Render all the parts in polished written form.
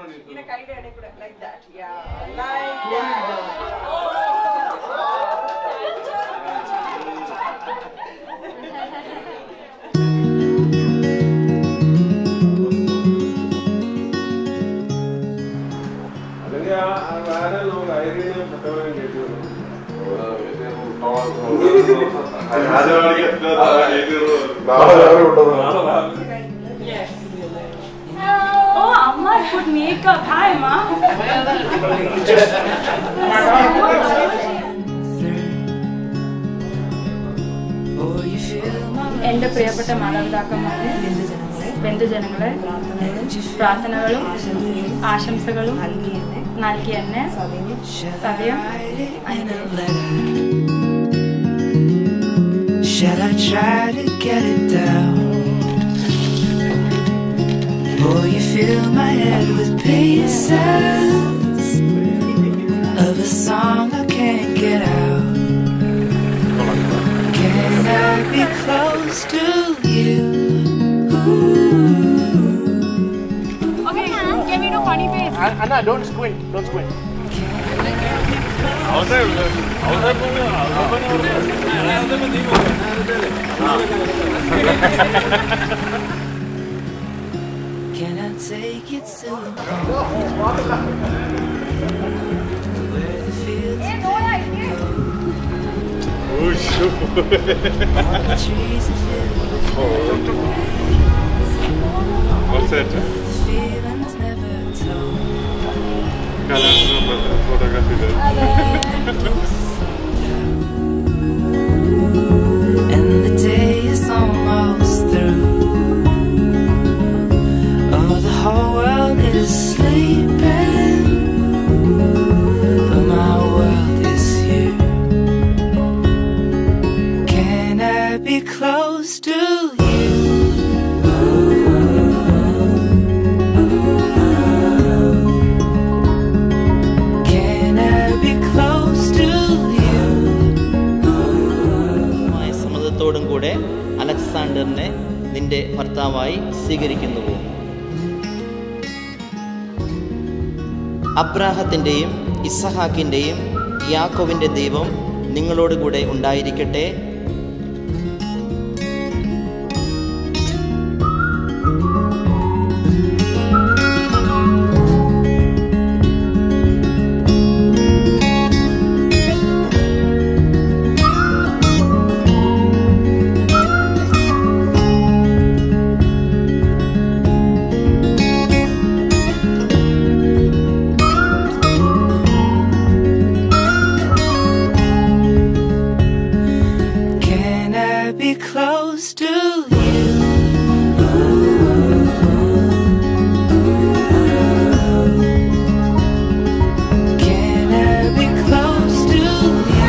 Like that. Yeah. Like that. Yes. Oh, Amma put makeup. Hi, Ma. എൻ്റെ പ്രിയപ്പെട്ട മാതാപിതാക്കന്മാരെ, ബന്ധുജനങ്ങളെ, പ്രാർത്ഥനകളും ആശംസകളും നൽകി എന്നെ സഭയം Shall I try to get it down? Oh, you fill my head with pieces of a song I can't get out. Can I be close to you? Okay, can we do funny face? Anna, don't squint. Don't squint. Can I take it to the pond where the fields are paved in gold? All the trees are filled with gold. What's that? The feeling's never told. And the day is almost through. Oh, the whole world is sleeping, but my world is here. Can I be close to you? Can I be close to you? സമ്മതത്തോടും കൂടെ അലക്സാണ്ടറിനെ നിന്റെ ഭർത്താവായി സ്വീകരിക്കുന്നുവോ? അബ്രാഹത്തിൻ്റെയും ഇസഹാക്കിൻ്റെയും യാക്കോവിൻ്റെ ദൈവം നിങ്ങളോടുകൂടെ ഉണ്ടായിരിക്കട്ടെ. Be close to you. Can I be close to you?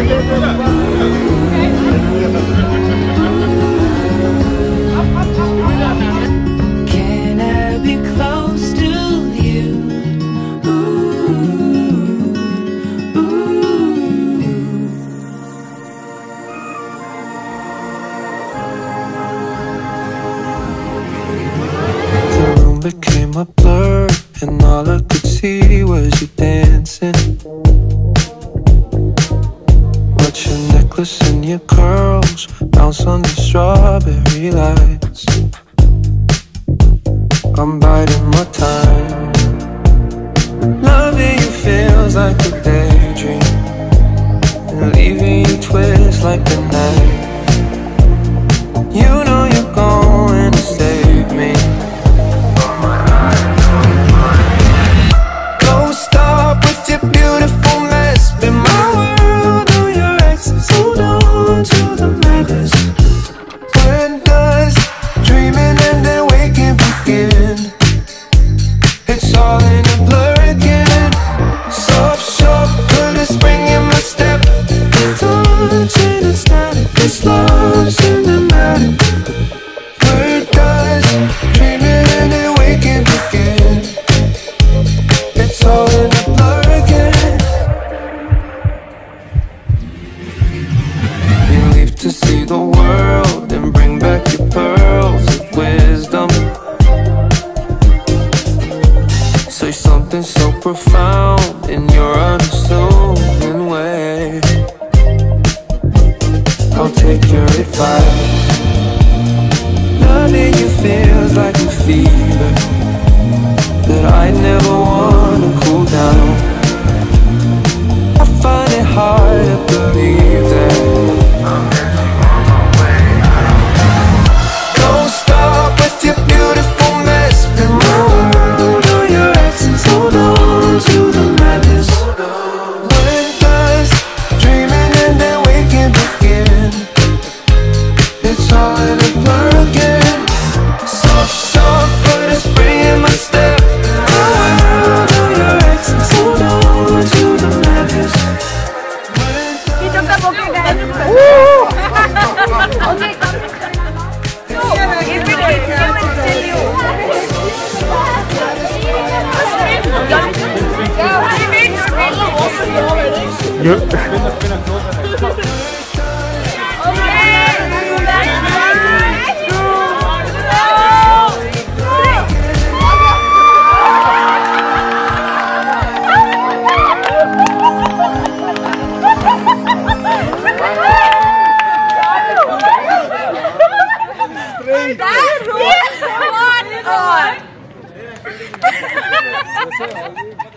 Can I be close to you? Became a blur, and all I could see was you dancing. Watch your necklace and your curls bounce on the strawberry lights. I'm biding my time. Loving you feels like a daydream, and leaving you twist like a knife. You know you're going to save me. Beautiful mess, be my world, all your exes. Hold on to the madness. When does dreaming and then waking begin? It's all in a blur again. Soft, sharp, put a spring in my step. Touching and static, this something so profound in your unassuming way. I'll take your advice. Loving you feels like a fever that I never wanna cool down. I find it hard to believe that don't stop with your beautiful mess. Spin my world on your essence. Hold on to the madness. When does dreaming and then waking begin? It's all in a blur again. Soft shock, put a spring in my step. My world on your essence. Hold on to the madness. That's